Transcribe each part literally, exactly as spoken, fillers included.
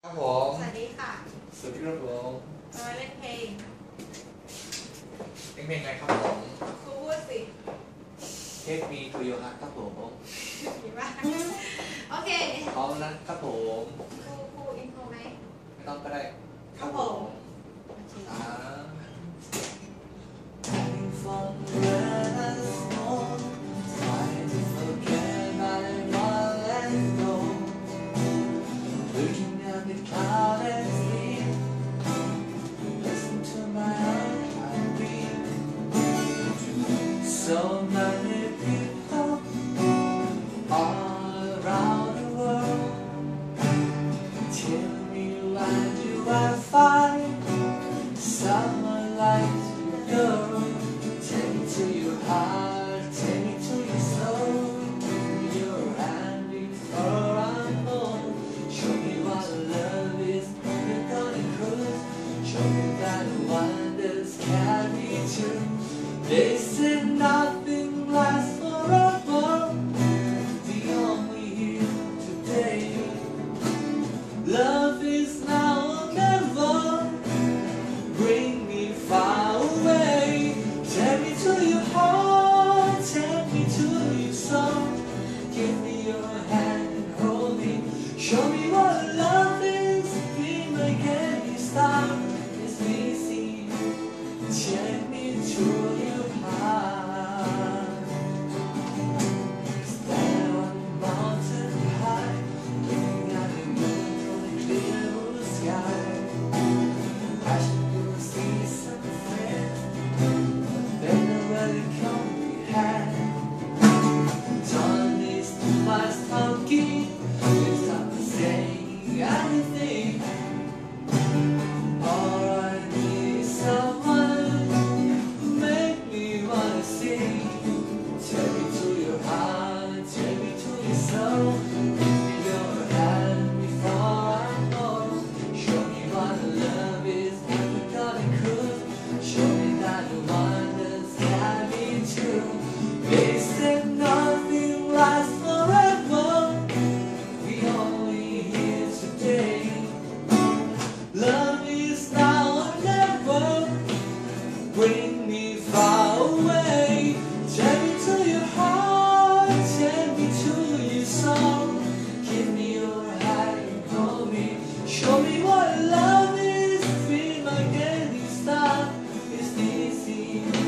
ครับผมสวัสดีค่ะสวัสดีครับผมมาเล่นเพลงเพลงเพลงอะไรครับผมครูพูดสิ Take Me to Your Heart ครับผมดีมากโอเคพร้อมนะครับผมครูครูอินโทรไหมไม่ต้องก็ได้ครับผมอ่าSo many people all around the world tell me why do I find someone like you, girl? Take me to your heart, take me to your soul. Your hand before I'm home. Show me what love is. We're gonna cruise. Show me that wonders carry through. They say nothing lasts forever. The only here today. Love is now or never. Bring me far away. Take me to your heart. Take me to your soul. Give me your hand and hold me. Show me what love is. Be my candy star. It's easy. Take me to your heart. Stand on the mountain high, looking at the moon from the clear blue sky. I should go see something better where the company had. John is too much talking. It's not saying anything. All I need is someone who make me wanna sing. Take me to your heart, take me to your soul. Give me your hand before I'm old. Show me what love is, never gonna cruise. Show me that the wonders can be true. They said nothing lasts forever. We only here today. Love is now or never. Bring me far away. Take me to your heart. Take me to your soul. Give me your hand and hold me. Show me what love is. Be my guiding star. It's easy.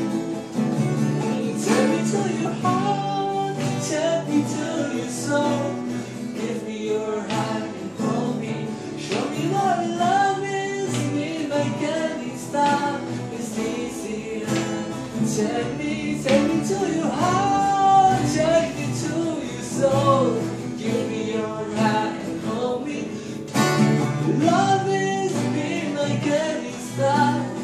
Take me to your heart. Take me to your soul. Give me your hand and hold me. Show me what love is. Be my guiding star. It's easy. Take me, take me to your heart. Take me to your soul. Give me your hand and hold me. Love is be my guiding star.